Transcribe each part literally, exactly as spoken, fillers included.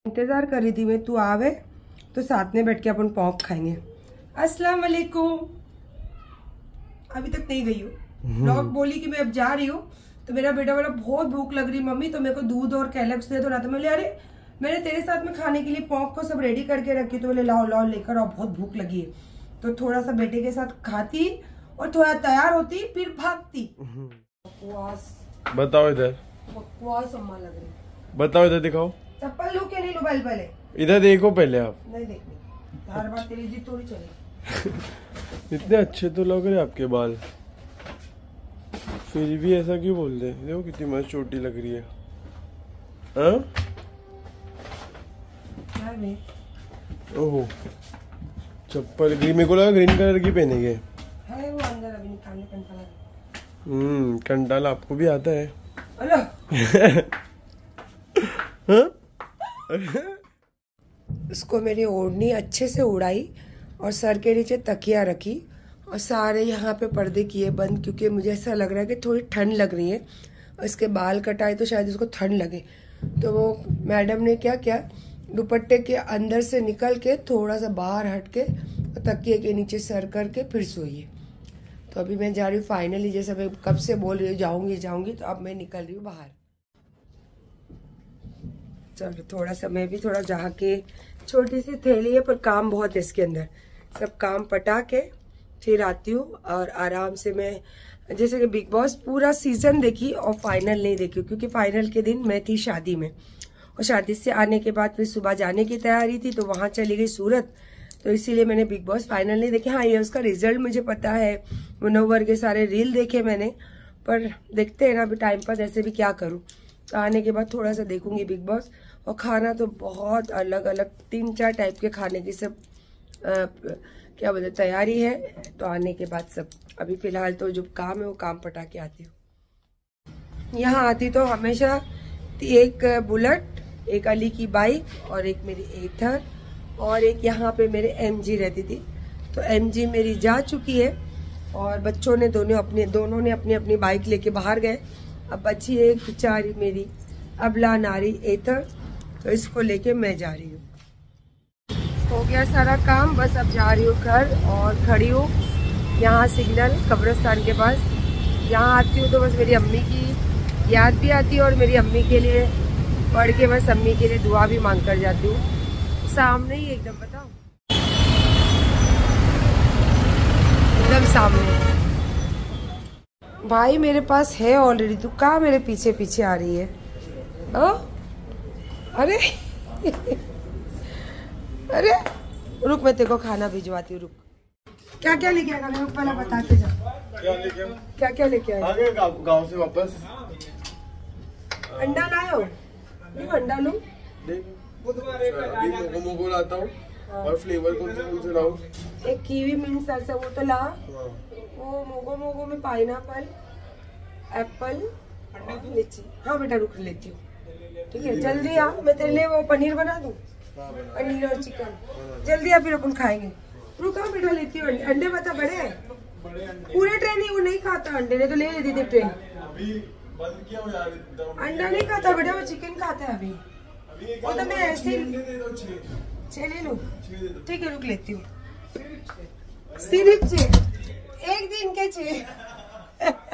इंतजार कर रही थी मैं तू आवे तो साथ में बैठ के अपन पॉप खाएंगे। अस्सलाम वालेकुम। अभी तक नहीं गई हूँ। डॉग बोली कि मैं अब जा रही हूँ तो मेरा बेटा बोला बहुत भूख लग रही मम्मी तो मेरे को दूध और कैलक्स दे दो ना। तो मैं बोले अरे मैंने तेरे साथ में खाने के लिए पॉप को सब रेडी करके रखी। तो बोले लाओ लाओ लेकर आओ बहुत भूख लगी है। तो थोड़ा सा बेटे के साथ खाती और थोड़ा तैयार होती फिर भागती। बकवास बताओ इधर, बकवास अम्मा लग रही। बताओ इधर दिखाओ। चप्पल लू के नहीं लू पहले पहले इधर देखो पहले आप। नहीं देखनी हर बार तेरी जिद थोड़ी चले। इतने अच्छे तो लग रहे आपके बाल, फिर भी ऐसा क्यों बोलते हैं? देखो कितनी मस्त चोटी लग रही है। हाँ ओहो चप्पल ग्रीन, मेरे को लगा ग्रीन कलर की पहनेंगे। है वो अंदर अभी निकालने कंटाला। हम्म कंटाला आपको भी आता है? उसको मेरी ओढ़नी अच्छे से उड़ाई और सर के नीचे तकिया रखी और सारे यहाँ पे पर्दे किए बंद क्योंकि मुझे ऐसा लग रहा है कि थोड़ी ठंड लग रही है और इसके बाल कटाए तो शायद इसको ठंड लगे। तो वो मैडम ने क्या किया, दुपट्टे के अंदर से निकल के थोड़ा सा बाहर हट के तकिए के नीचे सर करके फिर सोइए। तो अभी मैं जा रही हूँ फाइनली, जैसे मैं कब से बोल रही हूँ जाऊंगी जाऊंगी तो अब मैं निकल रही हूँ बाहर। चलो थोड़ा सा मैं भी थोड़ा जहाँ के छोटी सी थैली है पर काम बहुत है इसके अंदर, सब काम पटा के फिर आती हूँ और आराम से मैं जैसे कि बिग बॉस पूरा सीजन देखी और फाइनल नहीं देखी क्योंकि फाइनल के दिन मैं थी शादी में और शादी से आने के बाद फिर सुबह जाने की तैयारी थी तो वहां चली गई सूरत। तो इसीलिए मैंने बिग बॉस फाइनल नहीं देखी। हाँ ये उसका रिजल्ट मुझे पता है, मुनव्वर के सारे रील देखे मैंने, पर देखते हैं ना अभी टाइम पास ऐसे भी क्या करूँ। तो आने के बाद थोड़ा सा देखूंगी बिग बॉस। और खाना तो बहुत अलग अलग तीन चार टाइप के खाने की सब आ, क्या बोलते तैयारी है। तो आने के बाद सब, अभी फिलहाल तो जो काम है वो काम पटा के आती हूँ। यहाँ आती तो हमेशा एक बुलेट, एक अली की बाइक और एक मेरी एथर और एक यहाँ पे मेरे एमजी रहती थी। तो एमजी मेरी जा चुकी है और बच्चों ने दोनों अपने दोनों ने अपनी अपनी बाइक लेके बाहर गए। अब बची एक बेचारी मेरी अबला नारी एथर, तो इसको लेके मैं जा रही हूँ। हो गया सारा काम, बस अब जा रही हूँ घर और खड़ी हूँ यहाँ सिग्नल कब्रिस्तान के पास। यहाँ आती हूँ तो बस मेरी अम्मी की याद भी आती है और मेरी अम्मी के लिए पढ़ के बस अम्मी के लिए दुआ भी मांग कर जाती हूँ। सामने ही एकदम, बताओ एकदम सामने भाई मेरे पास है ऑलरेडी। तू कहाँ मेरे पीछे पीछे आ रही है? ओ? अरे अरे रुक मैं तेरे को खाना भिजवाती हूँ। रुक क्या क्या लेके आएगा मैं पहले बता के जा। क्या लेके क्या क्या लेके आए? आगे गाँव से वापस अंडा लाए हो? अंडा लूं? मोगो मोगो लाता हूँ और फ्लेवर कौन से कौन से लाऊं? एक कीवी मिंट सल्सा वो तो ला। वो मोगो मोगो में पाइनएप्पल, एप्पल, लीची। हाँ बेटा रुक लेती हूँ, ठीक है जल्दी आ। मैं तेरे लिए वो पनीर बना दूँ, पनीर और चिकन। जल्दी आ फिर अपन खाएंगे। रुका बेटा लेती हूँ। अंडे बता बड़े हैं पूरे ट्रेन ही, वो नहीं खाता अंडे, ने तो ले लेती थी ट्रेन। अंडा नहीं खाता बेटा, वो चिकन खाता है अभी। वो तो मैं ऐसे छह ले लूं, ठीक है रुक लेती हूँ। सिर्फ छह, एक दिन के छह।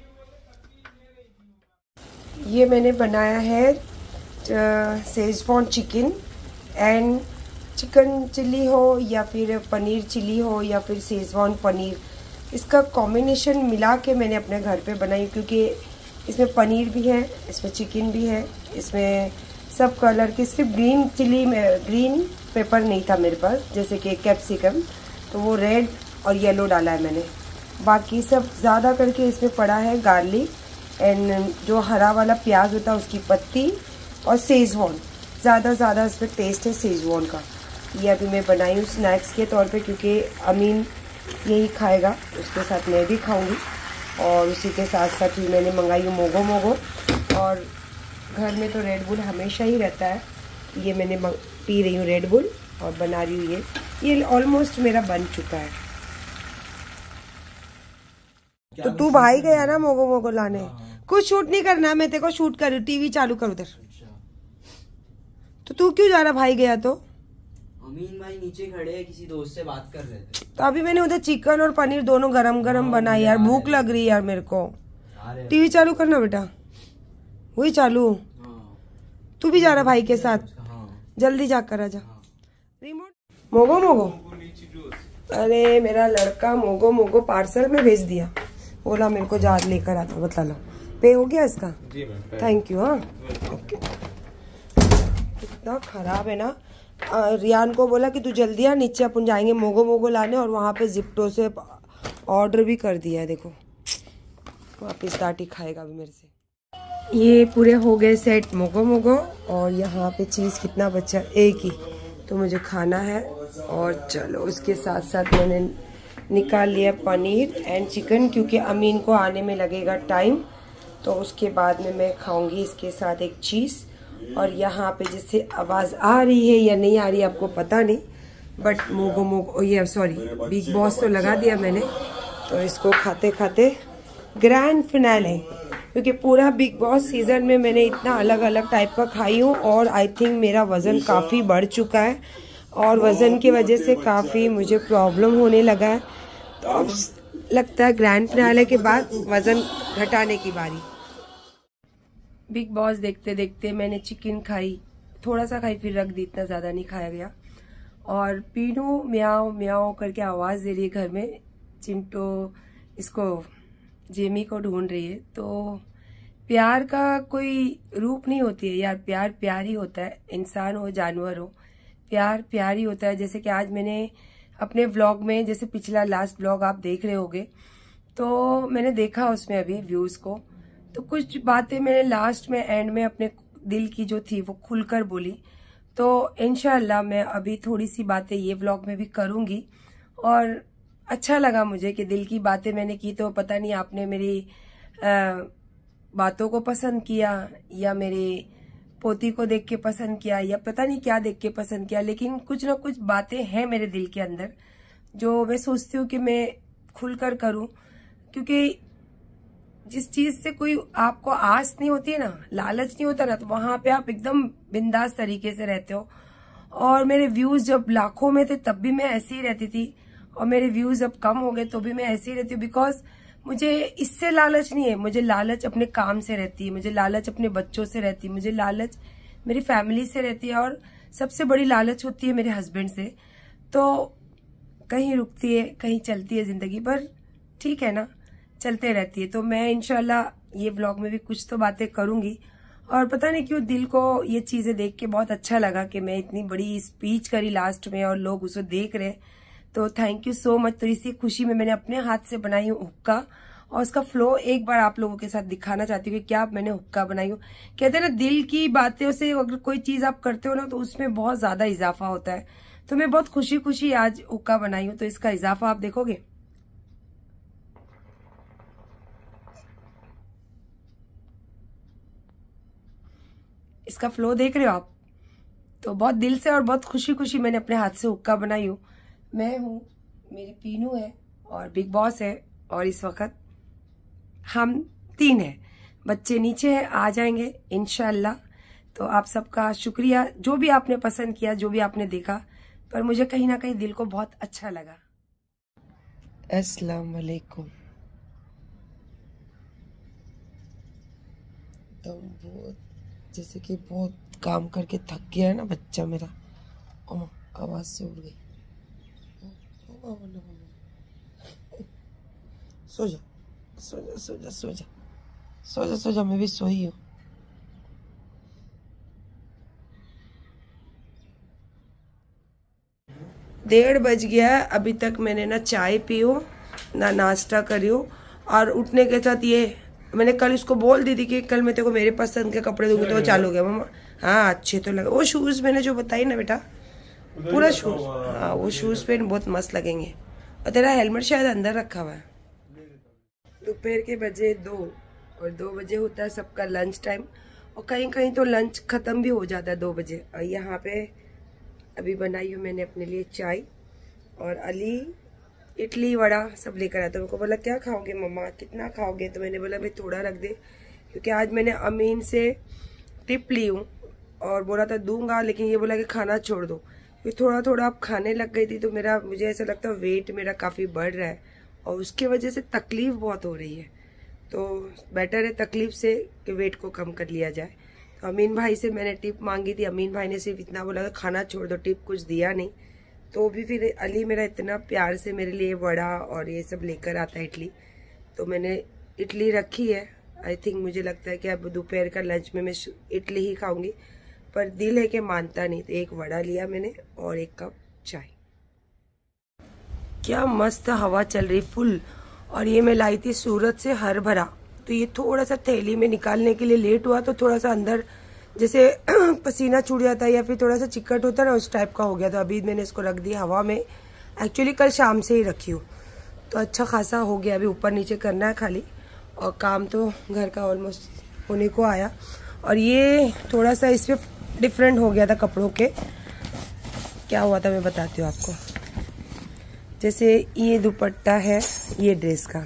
ये मैंने बनाया है schezwan chicken and chicken chilli हो या फिर पनीर चिल्ली हो या फिर सेजवान पनीर, इसका कॉम्बिनेशन मिला के मैंने अपने घर पे बनाई क्योंकि इसमें पनीर भी है, इसमें चिकन भी है, इसमें सब कलर की। सिर्फ ग्रीन चिली में ग्रीन पेपर नहीं था मेरे पास, जैसे कि कैप्सिकम, तो वो रेड और येलो डाला है मैंने। बाकी सब ज़्यादा करके इसमें पड़ा है गार्लिक एंड जो हरा वाला प्याज होता है उसकी पत्ती और सेजवान। ज़्यादा ज़्यादा इसमें टेस्ट है सेजवान का। ये अभी मैं बनाई हूँ स्नैक्स के तौर पे क्योंकि अमीन यही खाएगा, उसके साथ मैं भी खाऊंगी। और उसी के साथ साथ ही मैंने मंगाई हूँ मोगो मोगो और घर में तो रेड बुल हमेशा ही रहता है। ये मैंने पी रही हूँ रेड बुल और बना रही हूँ ये ये ऑलमोस्ट मेरा बन चुका है। तो तू भाई गया ना मोगो मोगो लाने, कुछ शूट नहीं करना, मैं तेरे को शूट कर रही हूँ। टीवी चालू कर उधर, तो तू क्यों जा रहा भाई गया तो? अमीन भाई नीचे खड़े हैं, किसी दोस्त से बात कर रहे थे। तो अभी मैंने उधर चिकन और पनीर दोनों गरम गरम बनाई यार, भूख लग रही है यार मेरे को। टीवी चालू करना बेटा, वही चालू। तू भी जा रहा भाई के साथ? जल्दी जाकर आ जा। रिमोट मोगो मोगो, अरे मेरा लड़का मोगो मोगो पार्सल में भेज दिया, बोला मेरे को जा लेकर आता। बता लो पे हो गया इसका? Thank you. हाँ ओके। कितना खराब है ना। रियान को बोला कि तू जल्दी आ, नीचे अपन जाएंगे मोगो मोगो लाने, और वहाँ पे जिप्टो से ऑर्डर भी कर दिया है। देखो वापिस टाटी खाएगा अभी मेरे से। ये पूरे हो गए सेट मोगो मोगो, और यहाँ पे चीज़ कितना बचा, एक ही तो मुझे खाना है। और चलो उसके साथ साथ मैंने निकाल लिया पनीर एंड चिकन, क्योंकि अमीन को आने में लगेगा टाइम, तो उसके बाद में मैं खाऊंगी इसके साथ एक चीज़। और यहाँ पे जैसे आवाज़ आ रही है या नहीं आ रही आपको पता नहीं, बट मोगो मोगो ये सॉरी बिग बॉस तो लगा दिया मैंने, तो इसको खाते खाते ग्रैंड फिनाले, क्योंकि पूरा बिग बॉस सीजन में मैंने इतना अलग अलग टाइप का खाई हूँ, और आई थिंक मेरा वज़न काफ़ी बढ़ चुका है, और वज़न की वजह से काफ़ी मुझे प्रॉब्लम होने लगा है। तो अब लगता है ग्रैंड फिनाले के बाद वज़न घटाने की बारी। बिग बॉस देखते देखते मैंने चिकन खाई, थोड़ा सा खाई फिर रख दी, इतना ज़्यादा नहीं खाया गया। और पीनू म्याओ म्याओ करके आवाज़ दे रही है घर में, चिंटो इसको जेमी को ढूंढ रही है। तो प्यार का कोई रूप नहीं होती है यार, प्यार प्यार ही होता है, इंसान हो जानवर हो, प्यार प्यार ही होता है। जैसे कि आज मैंने अपने व्लॉग में, जैसे पिछला लास्ट व्लॉग आप देख रहे होगे, तो मैंने देखा उसमें अभी व्यूज़ को, तो कुछ बातें मैंने लास्ट में एंड में अपने दिल की जो थी वो खुलकर बोली। तो इंशाल्लाह मैं अभी थोड़ी सी बातें ये व्लॉग में भी करूँगी, और अच्छा लगा मुझे कि दिल की बातें मैंने की। तो पता नहीं आपने मेरी आ, बातों को पसंद किया, या मेरे पोती को देख के पसंद किया, या पता नहीं क्या देख के पसंद किया, लेकिन कुछ ना कुछ बातें हैं मेरे दिल के अंदर जो मैं सोचती हूँ कि मैं खुलकर करूँ, क्योंकि जिस चीज से कोई आपको आस नहीं होती है ना, लालच नहीं होता ना, तो वहां पे आप एकदम बिंदास तरीके से रहते हो। और मेरे व्यूज जब लाखों में थे तब भी मैं ऐसे ही रहती थी, और मेरे व्यूज अब कम हो गए तो भी मैं ऐसे ही रहती हूँ, बिकॉज मुझे इससे लालच नहीं है। मुझे लालच अपने काम से रहती है, मुझे लालच अपने बच्चों से रहती है, मुझे लालच मेरी फैमिली से रहती है, और सबसे बड़ी लालच होती है मेरे हस्बैंड से। तो कहीं रुकती है कहीं चलती है जिंदगी, पर ठीक है ना, चलते रहती है। तो मैं इंशाल्लाह ये व्लॉग में भी कुछ तो बातें करूंगी। और पता नहीं क्यों दिल को ये चीजें देख के बहुत अच्छा लगा कि मैं इतनी बड़ी स्पीच करी लास्ट में और लोग उसे देख रहे, तो थैंक यू सो मच। तो इसी खुशी में मैंने अपने हाथ से बनाई हूँ हुक्का, और उसका फ्लो एक बार आप लोगों के साथ दिखाना चाहती हूँ कि क्या मैंने हुक्का बनाई हूँ। कहते हैं ना, दिल की बातें से अगर कोई चीज आप करते हो ना तो उसमें बहुत ज्यादा इजाफा होता है। तो मैं बहुत खुशी खुशी आज हुक्का बनाई हूँ, तो इसका इजाफा आप देखोगे। इसका फ्लो देख रहे हो आप, तो बहुत दिल से और बहुत खुशी खुशी मैंने अपने हाथ से हुक्का बनाई हूँ। मैं हूँ, मेरी पीनू है, और बिग बॉस है, और इस वक्त हम तीन हैं। बच्चे नीचे हैं, आ जाएंगे इंशाल्लाह। तो आप सबका शुक्रिया, जो भी आपने पसंद किया, जो भी आपने देखा, पर मुझे कहीं ना कहीं दिल को बहुत अच्छा लगा। अस्सलाम वालेकुम। तो बहुत जैसे कि बहुत काम करके थक गया है ना बच्चा मेरा। ओ आवाज से उड़ गई। सो जा सो जा सो जा सो जा सो जा सो जा, मैं भी सोई हूँ। डेढ़ बज गया, अभी तक मैंने ना चाय पी हो ना नाश्ता करी हो, और उठने के साथ ये मैंने कल इसको बोल दी थी कि कल मैं तेरे को मेरे पसंद के कपड़े दूंगी, तो वो चालू हो गया मम्मा। हाँ अच्छे तो लगे वो शूज, मैंने जो बताई ना बेटा, पूरा शूज। हाँ वो शूज पेन बहुत मस्त लगेंगे। और तेरा हेलमेट शायद अंदर रखा हुआ है। दोपहर के बजे दो, और दो बजे होता है सबका लंच टाइम, और कहीं कहीं तो लंच खत्म भी हो जाता है दो बजे। और यहाँ पे अभी बनाई हूँ मैंने अपने लिए चाय, और अली इडली वड़ा सब लेकर आया। तो उनको बोला क्या खाओगे मम्मा, कितना खाओगे, तो मैंने बोला भाई थोड़ा रख दे, क्योंकि आज मैंने अमीन से टिप ली हूँ, और बोला था दूंगा, लेकिन ये बोला कि खाना छोड़ दो। फिर थोड़ा थोड़ा अब खाने लग गई थी, तो मेरा मुझे ऐसा लगता है वेट मेरा काफ़ी बढ़ रहा है और उसकी वजह से तकलीफ बहुत हो रही है। तो बेटर है तकलीफ से कि वेट को कम कर लिया जाए। तो अमीन भाई से मैंने टिप मांगी थी, अमीन भाई ने सिर्फ इतना बोला खाना छोड़ दो, टिप कुछ दिया नहीं। तो भी फिर अली मेरा इतना प्यार से मेरे लिए वड़ा और ये सब लेकर आता है, इडली। तो मैंने इडली रखी है। आई थिंक मुझे लगता है कि अब दोपहर का लंच में मैं इडली ही खाऊंगी, पर दिल है कि मानता नहीं। तो एक वड़ा लिया मैंने और एक कप चाय। क्या मस्त हवा चल रही फुल। और ये मैं लाई थी सूरत से हर भरा, तो ये थोड़ा सा थैली में निकालने के लिए लेट हुआ, तो थोड़ा सा अंदर जैसे पसीना छूट जाता है या फिर थोड़ा सा चिकट होता है ना, उस टाइप का हो गया। तो अभी मैंने इसको रख दिया हवा में। एक्चुअली कल शाम से ही रखी हूँ, तो अच्छा खासा हो गया। अभी ऊपर नीचे करना है खाली, और काम तो घर का ऑलमोस्ट होने को आया। और ये थोड़ा सा इसमें डिफरेंट हो गया था कपड़ों के। क्या हुआ था मैं बताती हूँ आपको। जैसे ये दुपट्टा है ये ड्रेस का,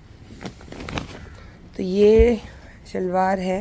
तो ये शलवार है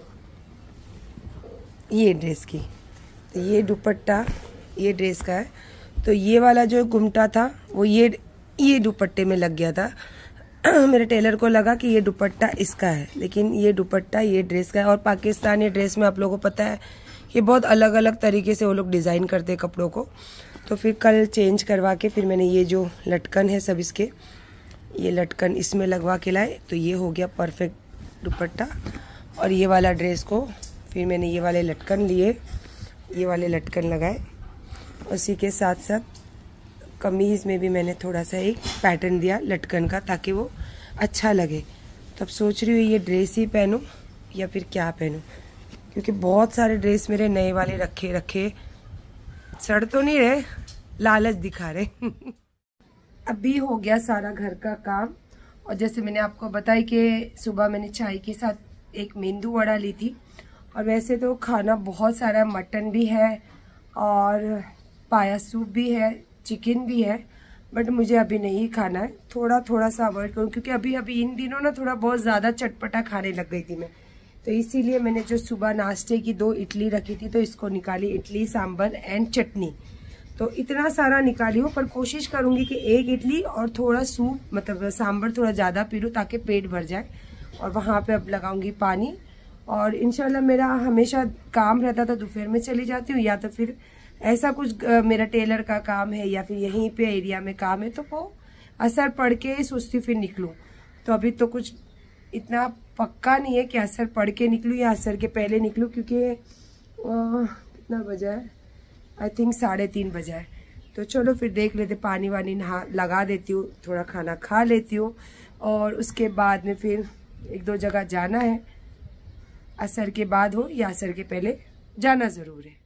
ये ड्रेस की, तो ये दुपट्टा ये ड्रेस का है। तो ये वाला जो गुमटा था वो ये ये दुपट्टे में लग गया था। मेरे टेलर को लगा कि ये दुपट्टा इसका है, लेकिन ये दुपट्टा ये ड्रेस का है। और पाकिस्तानी ड्रेस में आप लोगों को पता है ये बहुत अलग अलग तरीके से वो लोग डिज़ाइन करते हैं कपड़ों को। तो फिर कल चेंज करवा के फिर मैंने ये जो लटकन है सब इसके ये लटकन इसमें लगवा के लाए, तो ये हो गया परफेक्ट दुपट्टा। और ये वाला ड्रेस को फिर मैंने ये वाले लटकन लिए, ये वाले लटकन लगाए। उसी के साथ साथ कमीज़ में भी मैंने थोड़ा सा एक पैटर्न दिया लटकन का, ताकि वो अच्छा लगे। तब सोच रही हूँ ये ड्रेस ही पहनूं या फिर क्या पहनूं, क्योंकि बहुत सारे ड्रेस मेरे नए वाले रखे रखे सड़ तो नहीं रहे, लालच दिखा रहे। अभी हो गया सारा घर का काम। और जैसे मैंने आपको बताया कि सुबह मैंने चाय के साथ एक मेंदू वड़ा ली थी। और वैसे तो खाना बहुत सारा, मटन भी है और पाया सूप भी है, चिकन भी है, बट मुझे अभी नहीं खाना है। थोड़ा थोड़ा सा अवॉइड करूँ, क्योंकि अभी अभी इन दिनों ना थोड़ा बहुत ज़्यादा चटपटा खाने लग गई थी मैं। तो इसीलिए मैंने जो सुबह नाश्ते की दो इडली रखी थी, तो इसको निकाली, इडली सांभर एंड चटनी। तो इतना सारा निकाली हूँ, पर कोशिश करूँगी कि एक इडली और थोड़ा सूप मतलब सांभर थोड़ा ज़्यादा पी लूँ, ताकि पेट भर जाए। और वहाँ पे अब लगाऊंगी पानी। और इंशाल्लाह मेरा हमेशा काम रहता था दोपहर में चली जाती हूँ, या तो फिर ऐसा कुछ मेरा टेलर का काम है या फिर यहीं पे एरिया में काम है, तो वो असर पड़ के सोचती फिर निकलूँ। तो अभी तो कुछ इतना पक्का नहीं है कि असर पड़ के निकलूँ या असर के पहले निकलूँ, क्योंकि कितना बजा है, आई थिंक साढ़े तीन बजा है। तो चलो फिर देख लेते, पानी वानी नहा लगा देती हूँ, थोड़ा खाना खा लेती हूँ, और उसके बाद में फिर एक दो जगह जाना है। असर के बाद हो या असर के पहले जाना ज़रूर है।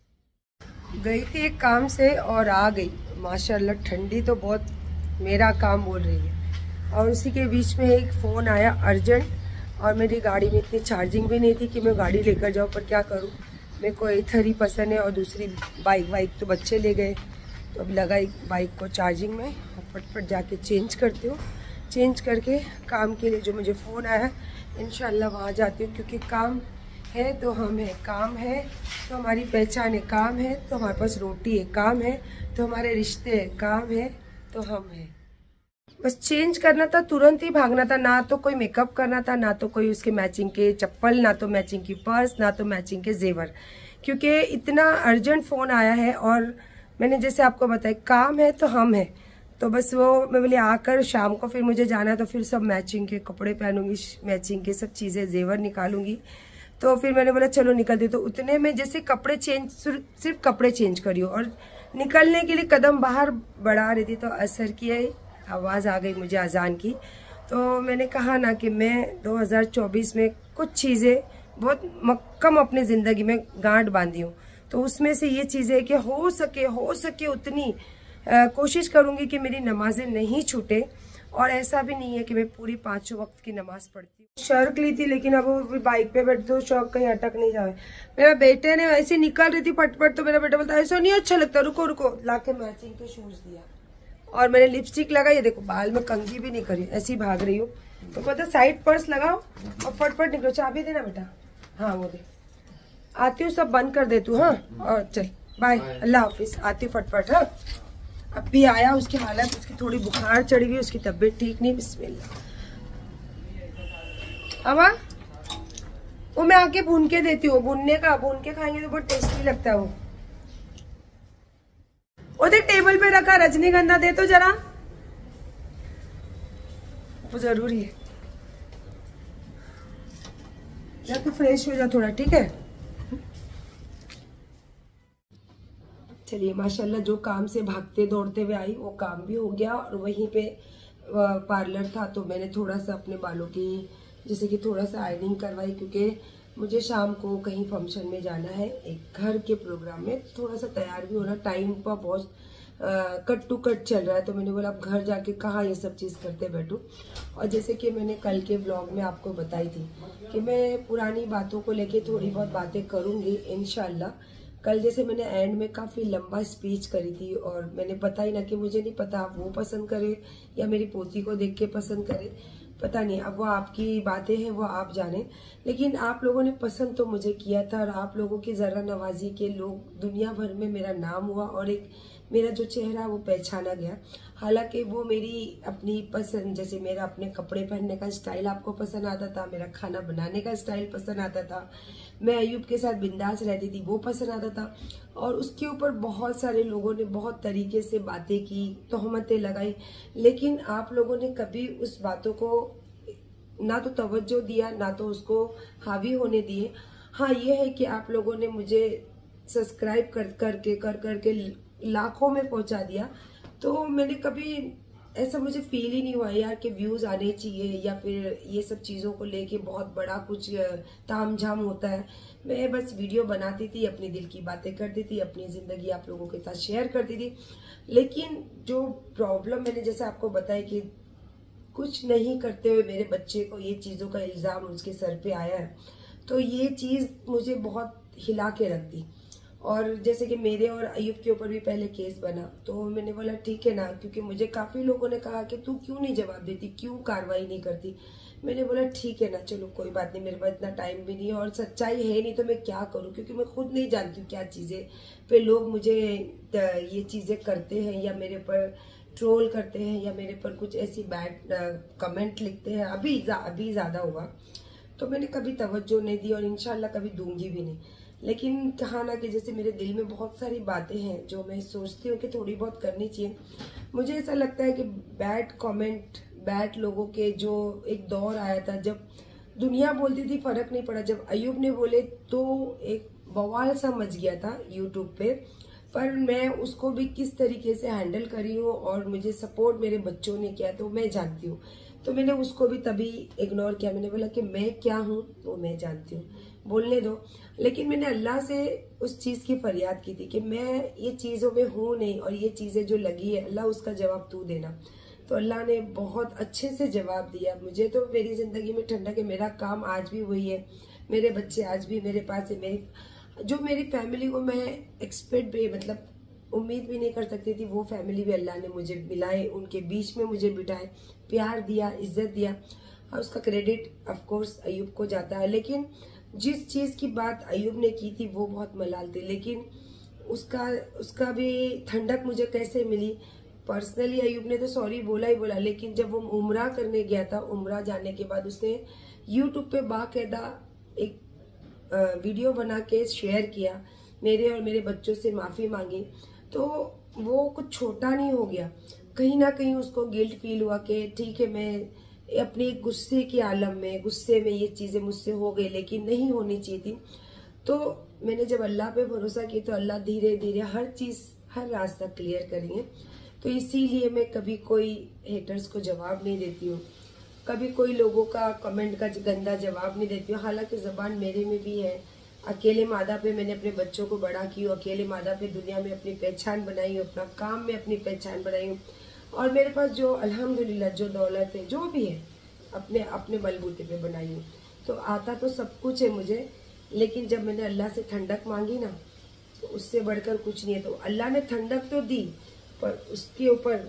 गई थी एक काम से और आ गई, माशाल्लाह ठंडी तो बहुत मेरा काम बोल रही है। और उसी के बीच में एक फ़ोन आया अर्जेंट, और मेरी गाड़ी में इतनी चार्जिंग भी नहीं थी कि मैं गाड़ी लेकर जाऊँ, पर क्या करूँ, मेरे को एथर ही पसंद है और दूसरी बाइक वाइक तो बच्चे ले गए। तो अब लगा एक बाइक को चार्जिंग में, और फटफट जाके चेंज करती हूँ। चेंज करके काम के लिए जो मुझे फ़ोन आया इंशाल्लाह वहाँ जाती हूँ, क्योंकि काम है तो हम है, काम है तो हमारी पहचान है, काम है तो हमारे पास रोटी है, काम है तो हमारे रिश्ते हैं, काम है तो हम हैं। बस चेंज करना था, तुरंत ही भागना था, ना तो कोई मेकअप करना था, ना तो कोई उसके मैचिंग के चप्पल, ना तो मैचिंग की पर्स, ना तो मैचिंग के जेवर, क्योंकि इतना अर्जेंट फ़ोन आया है। और मैंने जैसे आपको बताया काम है तो हम हैं, तो बस वो मैं बोले आकर शाम को फिर मुझे जाना है, तो फिर सब मैचिंग के कपड़े पहनूंगी, मैचिंग के सब चीज़ें जेवर निकालूंगी। तो फिर मैंने बोला चलो निकलती। तो उतने में जैसे कपड़े चेंज, सिर्फ कपड़े चेंज करियो और निकलने के लिए कदम बाहर बढ़ा रही थी, तो असर की आवाज़ आ गई मुझे अजान की। तो मैंने कहा ना कि मैं दो हज़ार चौबीस में कुछ चीज़ें बहुत कम अपनी ज़िंदगी में गांठ बांधी हूँ, तो उसमें से ये चीज़ें कि हो सके हो सके उतनी आ, कोशिश करूँगी कि मेरी नमाजें नहीं छूटे। और ऐसा भी नहीं है कि मैं पूरी पांचों वक्त की नमाज पढ़ती हूँ। शर्क ली थी, लेकिन अब वो बाइक पे बैठ तो शौक कहीं अटक नहीं जाए। मेरा बेटे ने ऐसे निकल रही थी फटफट, तो मेरा बेटा बोलता ऐसा नहीं अच्छा लगता, रुको रुको, लाके मैचिंग के शूज दिया। और मैंने लिपस्टिक लगाई, देखो बाल में कंघी भी नहीं करी, ऐसी भाग रही हूँ। तो कहता साइड पर्स लगाओ और फटफट निकलो, चाबी देना बेटा, हाँ वो दे। आती हूँ, सब बंद कर दे तू। हाँ, और चल बाय, अल्लाह हाफिज, आती हूँ फटफट। हाँ, अब भी आया, उसकी हालत, उसकी थोड़ी बुखार चढ़ी हुई, उसकी तबीयत ठीक नहीं। बिस्मिल्लाह। अवा वो मैं आके भून के देती हूँ, भूनने का, भून के खाएंगे तो बहुत टेस्टी लगता है वो। उधर टेबल पे रखा रजनीगंधा, दे तो जरा, वो जरूरी है। जा तू फ्रेश हो जा थोड़ा, ठीक है। चलिए माशाल्लाह, जो काम से भागते दौड़ते हुए आई वो काम भी हो गया, और वहीं पे पार्लर था तो मैंने थोड़ा सा अपने बालों की जैसे कि थोड़ा सा आयरनिंग करवाई, क्योंकि मुझे शाम को कहीं फंक्शन में जाना है, एक घर के प्रोग्राम में, थोड़ा सा तैयार भी होना, टाइम पर बहुत कट टू कट चल रहा है। तो मैंने बोला अब घर जाके कहाँ ये सब चीज़ करते बैठूं। और जैसे कि मैंने कल के व्लॉग में आपको बताई थी कि मैं पुरानी बातों को लेके थोड़ी बहुत बातें करूंगी इंशाल्लाह। कल जैसे मैंने एंड में काफ़ी लंबा स्पीच करी थी, और मैंने बताई ना कि मुझे नहीं पता आप वो पसंद करे या मेरी पोती को देख के पसंद करे, पता नहीं, अब वो आपकी बातें हैं, वो आप जाने। लेकिन आप लोगों ने पसंद तो मुझे किया था, और आप लोगों की ज़रा नवाजी के लोग दुनिया भर में मेरा नाम हुआ, और एक मेरा जो चेहरा वो पहचाना गया। हालांकि वो मेरी अपनी पसंद, जैसे मेरा अपने कपड़े पहनने का स्टाइल आपको पसंद आता था, मेरा खाना बनाने का स्टाइल पसंद आता था, मैं अयूब के साथ बिंदास रहती थी वो पसंद आता था, और उसके ऊपर बहुत सारे लोगों ने बहुत तरीके से बातें की, तोहमतें लगाई, लेकिन आप लोगों ने कभी उस बातों को ना तो तवज्जो दिया, ना तो उसको हावी होने दिए। हाँ, ये है कि आप लोगों ने मुझे सब्सक्राइब कर करके कर करके लाखों में पहुंचा दिया, तो मैंने कभी ऐसा मुझे फील ही नहीं हुआ यार कि व्यूज आने चाहिए या फिर ये सब चीज़ों को लेके बहुत बड़ा कुछ तामझाम होता है। मैं बस वीडियो बनाती थी, अपनी दिल की बातें करती थी, अपनी ज़िंदगी आप लोगों के साथ शेयर करती थी। लेकिन जो प्रॉब्लम मैंने जैसे आपको बताया कि कुछ नहीं करते हुए मेरे बच्चे को ये चीज़ों का इल्ज़ाम उसके सर पे आया है, तो ये चीज़ मुझे बहुत हिला के रख दी। और जैसे कि मेरे और अयूब के ऊपर भी पहले केस बना, तो मैंने बोला ठीक है ना, क्योंकि मुझे काफ़ी लोगों ने कहा कि तू क्यों नहीं जवाब देती, क्यों कार्रवाई नहीं करती। मैंने बोला ठीक है ना, चलो कोई बात नहीं, मेरे पास इतना टाइम भी नहीं है और सच्चाई है नहीं, तो मैं क्या करूं, क्योंकि मैं खुद नहीं जानती हूँ क्या चीज़ें पे लोग मुझे ये चीज़ें करते हैं या मेरे पर ट्रोल करते हैं या मेरे पर कुछ ऐसी बैड कमेंट लिखते हैं। अभी अभी ज़्यादा हुआ, तो मैंने कभी तवज्जो नहीं दी और इंशाल्लाह कभी दूंगी भी नहीं। लेकिन कहा ना कि जैसे मेरे दिल में बहुत सारी बातें हैं जो मैं सोचती हूँ कि थोड़ी बहुत करनी चाहिए। मुझे ऐसा लगता है कि बैड कमेंट, बैड लोगों के जो एक दौर आया था जब दुनिया बोलती थी फर्क नहीं पड़ा, जब अयूब ने बोले तो एक बवाल सा मच गया था यूट्यूब पे, पर मैं उसको भी किस तरीके से हैंडल करी हूँ और मुझे सपोर्ट मेरे बच्चों ने किया तो मैं जानती हूँ। तो मैंने उसको भी तभी इग्नोर किया, मैंने बोला कि मैं क्या हूँ वो मैं जानती हूँ, बोलने दो। लेकिन मैंने अल्लाह से उस चीज़ की फरियाद की थी कि मैं ये चीज़ों में हूँ नहीं और ये चीज़ें जो लगी है अल्लाह उसका जवाब तू देना। तो अल्लाह ने बहुत अच्छे से जवाब दिया मुझे। तो मेरी ज़िंदगी में ठंडक है, मेरा काम आज भी वही है, मेरे बच्चे आज भी मेरे पास है, मेरी जो मेरी फैमिली को मैं एक्सपेक्ट भी मतलब उम्मीद भी नहीं कर सकती थी, वो फैमिली भी अल्लाह ने मुझे मिलाए, उनके बीच में मुझे बिठाए, प्यार दिया, इज्जत दिया, और उसका क्रेडिट ऑफ कोर्स अयूब को जाता है। लेकिन जिस चीज़ की बात अयूब ने की थी वो बहुत मलाल थी, लेकिन उसका उसका भी ठंडक मुझे कैसे मिली। पर्सनली अयूब ने तो सॉरी बोला ही बोला, लेकिन जब वो उम्रा करने गया था, उम्रा जाने के बाद उसने यूट्यूब पे बाकायदा एक वीडियो बना के शेयर किया, मेरे और मेरे बच्चों से माफ़ी मांगी। तो वो कुछ छोटा नहीं हो गया, कहीं ना कहीं उसको गिल्ट फील हुआ कि ठीक है मैं अपने गुस्से के आलम में गुस्से में ये चीज़ें मुझसे हो गई लेकिन नहीं होनी चाहिए थी। तो मैंने जब अल्लाह पे भरोसा किया तो अल्लाह धीरे धीरे हर चीज़ हर रास्ता क्लियर करेंगे। तो इसीलिए मैं कभी कोई हेटर्स को जवाब नहीं देती हूँ, कभी कोई लोगों का कमेंट का गंदा जवाब नहीं देती हूँ। हालांकि ज़बान मेरे में भी है, अकेले मादा पे मैंने अपने बच्चों को बड़ा की हूँ, अकेले मादा पे दुनिया में अपनी पहचान बनाई हूँ, अपना काम में अपनी पहचान बनाई हूँ, और मेरे पास जो अल्हम्दुलिल्लाह जो दौलत है जो भी है अपने अपने बलबूते पे बनाई हूँ। तो आता तो सब कुछ है मुझे, लेकिन जब मैंने अल्लाह से ठंडक मांगी ना तो उससे बढ़कर कुछ नहीं है। तो अल्लाह ने ठंडक तो दी, पर उसके ऊपर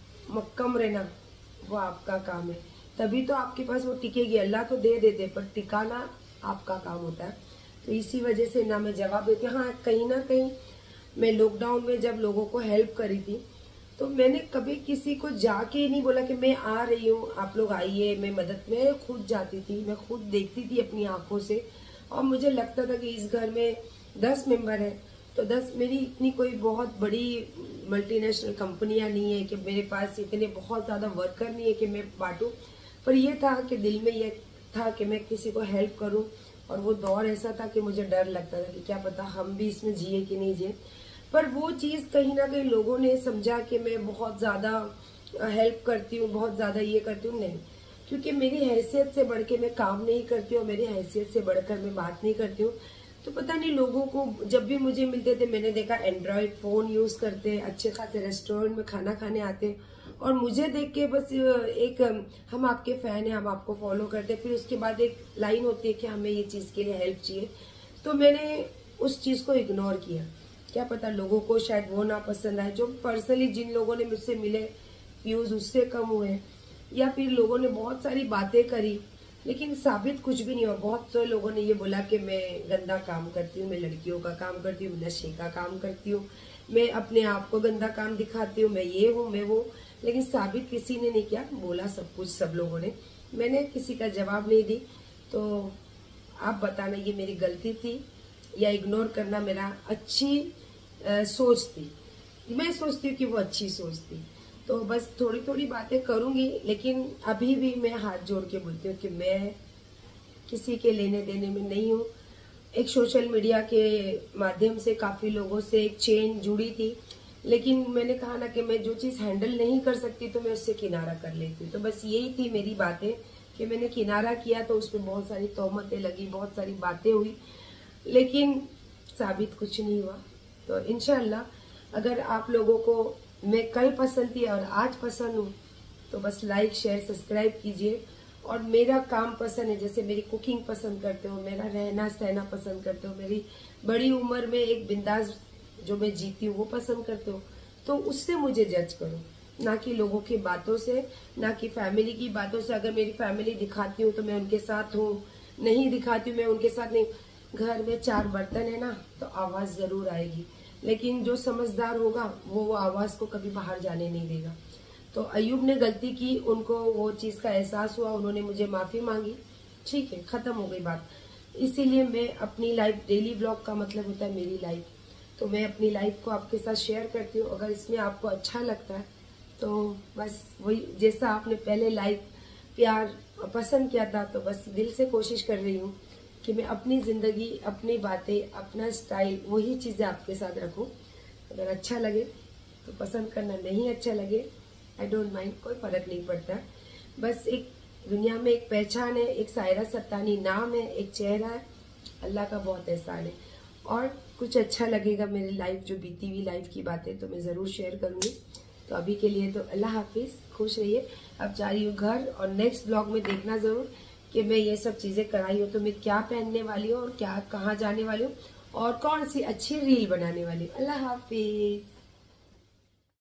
मक्कम रहना वो आपका काम है, तभी तो आपके पास वो टिकेगी। अल्लाह तो दे देते पर टिकाना आपका काम होता है। तो इसी वजह से ना मैं जवाब देती। हाँ, कहीं ना कहीं मैं लॉकडाउन में जब लोगों को हेल्प करी थी तो मैंने कभी किसी को जाके नहीं बोला कि मैं आ रही हूँ, आप लोग आइए, मैं मदद में खुद जाती थी, मैं खुद देखती थी अपनी आंखों से। और मुझे लगता था कि इस घर में दस मेंबर है तो दस, मेरी इतनी कोई बहुत बड़ी मल्टीनेशनल कंपनियां नहीं है कि मेरे पास इतने बहुत ज्यादा वर्कर नहीं है कि मैं बांटूं। पर यह था कि दिल में यह था कि मैं किसी को हेल्प करूं। और वो दौर ऐसा था कि मुझे डर लगता था कि क्या पता हम भी इसमें जिए कि नहीं जिए। पर वो चीज कहीं ना कहीं लोगों ने समझा कि मैं बहुत ज्यादा हेल्प करती हूँ, बहुत ज्यादा ये करती हूँ। नहीं, क्योंकि मेरी हैसियत से बढ़ के मैं काम नहीं करती हूँ, मेरी हैसियत से बढ़कर मैं बात नहीं करती हूँ। तो पता नहीं लोगों को जब भी मुझे मिलते थे, मैंने देखा एंड्रॉयड फोन यूज करते, अच्छे खासे रेस्टोरेंट में खाना खाने आते और मुझे देख के बस एक हम आपके फैन हैं, हम आपको फॉलो करते। फिर उसके बाद एक लाइन होती है कि हमें ये चीज के लिए हेल्प चाहिए। तो मैंने उस चीज को इग्नोर किया। क्या पता लोगों को शायद वो ना पसंद आए। जो पर्सनली जिन लोगों ने मुझसे मिले व्यूज उससे कम हुए, या फिर लोगों ने बहुत सारी बातें करी लेकिन साबित कुछ भी नहीं हुआ। बहुत सारे लोगों ने ये बोला कि मैं गंदा काम करती हूँ, मैं लड़कियों का काम करती हूँ, नशे का काम करती हूँ, मैं अपने आप को गंदा काम दिखाती हूँ, मैं ये हूँ, मैं वो। लेकिन साबित किसी ने नहीं किया। बोला सब कुछ सब लोगों ने, मैंने किसी का जवाब नहीं दी। तो आप बताना ये मेरी गलती थी या इग्नोर करना मेरा अच्छी आ, सोच थी। मैं सोचती हूँ कि वो अच्छी सोच थी। तो बस थोड़ी थोड़ी बातें करूंगी, लेकिन अभी भी मैं हाथ जोड़ के बोलती हूँ कि मैं किसी के लेने देने में नहीं हूँ। एक सोशल मीडिया के माध्यम से काफी लोगों से एक चेन जुड़ी थी, लेकिन मैंने कहा ना कि मैं जो चीज हैंडल नहीं कर सकती तो मैं उससे किनारा कर लेती। तो बस यही थी मेरी बातें कि मैंने किनारा किया तो उसमें बहुत सारी तोहमतें लगी, बहुत सारी बातें हुई, लेकिन साबित कुछ नहीं हुआ। तो इंशाल्लाह अगर आप लोगों को मैं कल पसंद थी और आज पसंद हूँ तो बस लाइक शेयर सब्सक्राइब कीजिए। और मेरा काम पसंद है, जैसे मेरी कुकिंग पसंद करते हो, मेरा रहना सहना पसंद करते हो, मेरी बड़ी उम्र में एक बिंदास जो मैं जीती हूँ वो पसंद करते हो, तो उससे मुझे जज करो, ना कि लोगों की बातों से, ना कि फैमिली की बातों से। अगर मेरी फैमिली दिखाती हूँ तो मैं उनके साथ हूँ, नहीं दिखाती हूँ मैं उनके साथ नहीं। घर में चार बर्तन है ना तो आवाज जरूर आएगी, लेकिन जो समझदार होगा वो वो आवाज को कभी बाहर जाने नहीं देगा। तो अयूब ने गलती की, उनको वो चीज का एहसास हुआ, उन्होंने मुझे माफी मांगी, ठीक है, खत्म हो गई बात। इसीलिए मैं अपनी लाइफ, डेली व्लॉग का मतलब होता है मेरी लाइफ, तो मैं अपनी लाइफ को आपके साथ शेयर करती हूँ। अगर इसमें आपको अच्छा लगता है तो बस वही, जैसा आपने पहले लाइक प्यार पसंद किया था, तो बस दिल से कोशिश कर रही हूँ कि मैं अपनी जिंदगी, अपनी बातें, अपना स्टाइल, वही चीजें आपके साथ रखूं। अगर अच्छा लगे तो पसंद करना, नहीं अच्छा लगे आई डोंट माइंड, कोई फर्क नहीं पड़ता। बस एक दुनिया में एक पहचान है, एक सायरा सत्तानी नाम है, एक चेहरा है, अल्लाह का बहुत एहसान है। और कुछ अच्छा लगेगा मेरी लाइफ, जो बीती हुई लाइफ की बातें, तो मैं जरूर शेयर करूंगी। तो अभी के लिए तो अल्लाह हाफिज, खुश रहिए। अब जा रही हूँ घर, और नेक्स्ट ब्लॉग में देखना जरूर कि मैं ये सब चीजें कराई हूँ तो मैं क्या पहनने वाली हूँ और क्या कहाँ जाने वाली हूँ और कौन सी अच्छी रील बनाने वाली हूँ। अल्लाह हाफिज।